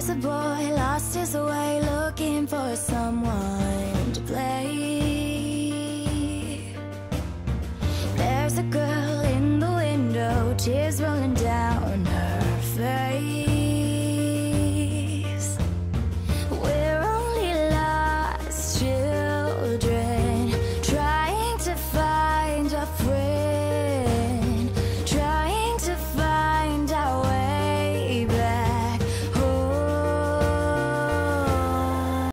There's a boy lost his way, looking for someone.